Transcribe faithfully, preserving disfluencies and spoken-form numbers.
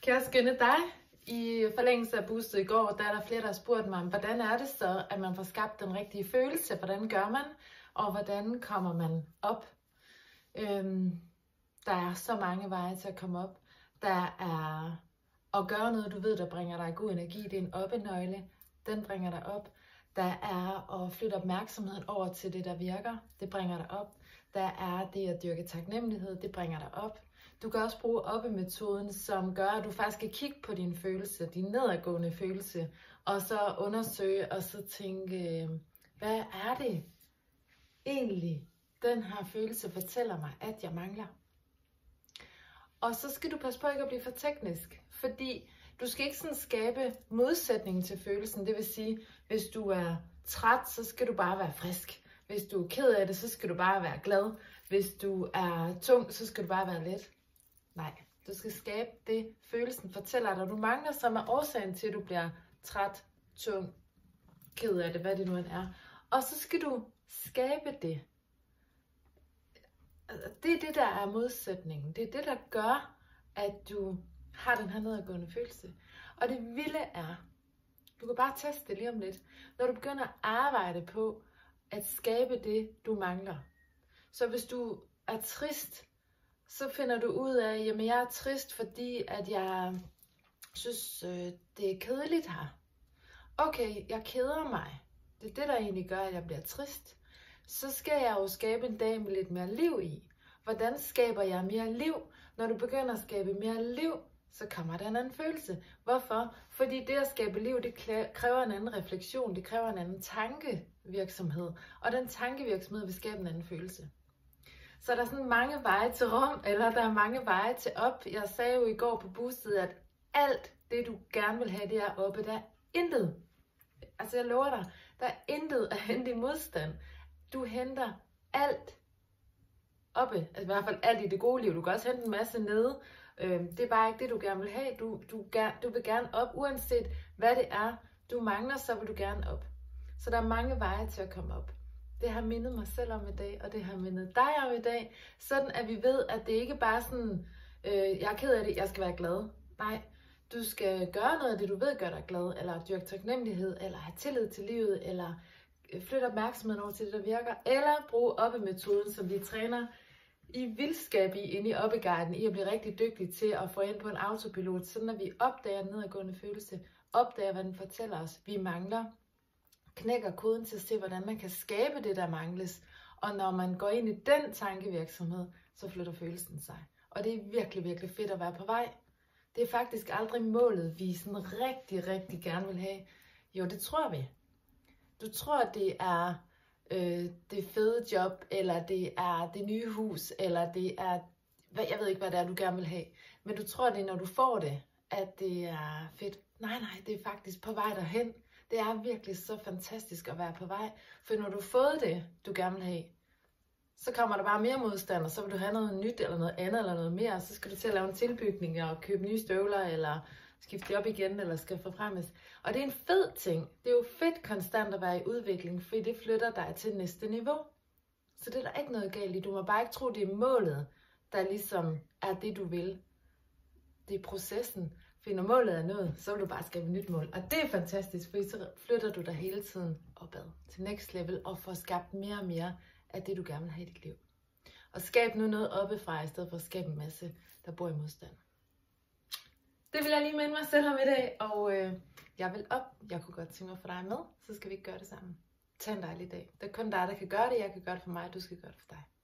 Kan jeg skynde dig? I forlængelse af boostet i går, der er der flere, der har spurgt mig, hvordan er det så, at man får skabt den rigtige følelse? Hvordan gør man? Og hvordan kommer man op? Øhm, der er så mange veje til at komme op. Der er at gøre noget, du ved, der bringer dig god energi. Det er en oppenøgle. Den bringer dig op. Der er at flytte opmærksomheden over til det, der virker. Det bringer dig op. Der er det at dyrke taknemmelighed. Det bringer dig op. Du kan også bruge oppe-metoden, som gør, at du faktisk kan kigge på din følelse, din nedadgående følelse, og så undersøge og så tænke, hvad er det egentlig, den her følelse fortæller mig, at jeg mangler. Og så skal du passe på ikke at blive for teknisk, fordi du skal ikke sådan skabe modsætningen til følelsen. Det vil sige, hvis du er træt, så skal du bare være frisk. Hvis du er ked af det, så skal du bare være glad. Hvis du er tung, så skal du bare være let. Nej, du skal skabe det, følelsen fortæller dig, du mangler, som er årsagen til, at du bliver træt, tung, ked af det, hvad det nu end er. Og så skal du skabe det. Det er det, der er modsætningen. Det er det, der gør, at du har den her nedadgående følelse. Og det vilde er, du kan bare teste det lige om lidt, når du begynder at arbejde på at skabe det, du mangler. Så hvis du er trist, så finder du ud af, jamen jeg er trist, fordi at jeg synes, øh, det er kedeligt her. Okay, jeg keder mig. Det er det, der egentlig gør, at jeg bliver trist. Så skal jeg jo skabe en dag med lidt mere liv i. Hvordan skaber jeg mere liv? Når du begynder at skabe mere liv, så kommer der en anden følelse. Hvorfor? Fordi det at skabe liv, det kræver en anden refleksion, det kræver en anden tankevirksomhed. Og den tankevirksomhed vil skabe en anden følelse. Så der er sådan mange veje til rum, eller der er mange veje til op. Jeg sagde jo i går på boostet, at alt det, du gerne vil have, det er oppe. Der er intet. Altså jeg lover dig, der er intet at hente i modstand. Du henter alt oppe. Altså i hvert fald alt i det gode liv. Du kan også hente en masse nede. Det er bare ikke det, du gerne vil have. Du, du, du vil gerne op, uanset hvad det er, du mangler, så vil du gerne op. Så der er mange veje til at komme op. Det har mindet mig selv om i dag, og det har mindet dig om i dag. Sådan at vi ved, at det ikke bare sådan, øh, jeg er ked af det, jeg skal være glad. Nej, du skal gøre noget af det, du ved gør dig glad, eller dyrke taknemmelighed, eller have tillid til livet, eller flytte opmærksomheden over til det, der virker, eller bruge oppe-metoden, som vi træner i vildskab i, inde i oppeguiden, i at blive rigtig dygtig til at få ind på en autopilot, sådan at vi opdager den nedadgående følelse, opdager, hvad den fortæller os, vi mangler, knækker koden til at se, hvordan man kan skabe det, der mangles. Og når man går ind i den tankevirksomhed, så flytter følelsen sig. Og det er virkelig, virkelig fedt at være på vej. Det er faktisk aldrig målet, vi sådan rigtig, rigtig gerne vil have. Jo, det tror vi. Du tror, det er øh, det fede job, eller det er det nye hus, eller det er, jeg ved ikke, hvad det er, du gerne vil have. Men du tror, det er, når du får det, at det er fedt. Nej, nej, det er faktisk på vej derhen. Det er virkelig så fantastisk at være på vej, for når du har fået det, du gerne vil have, så kommer der bare mere modstand, og så vil du have noget nyt, eller noget andet, eller noget mere, og så skal du til at lave en tilbygning, og købe nye støvler, eller skifte det op igen, eller skal forfremmes. Og det er en fed ting. Det er jo fedt konstant at være i udvikling, for det flytter dig til næste niveau. Så det er der ikke noget galt i. Du må bare ikke tro, det er målet, der ligesom er det, du vil. Det er processen. For når målet er nået, så vil du bare skabe et nyt mål. Og det er fantastisk, for så flytter du dig hele tiden opad til next level og får skabt mere og mere af det, du gerne vil have i dit liv. Og skab nu noget oppefra, i stedet for at skabe en masse, der bor i modstand. Det vil jeg lige minde mig selv om i dag, og øh, jeg vil op. Jeg kunne godt tænke mig for dig med, så skal vi ikke gøre det sammen. Tag en dejlig dag. Det er kun dig, der kan gøre det. Jeg kan gøre det for mig, du skal gøre det for dig.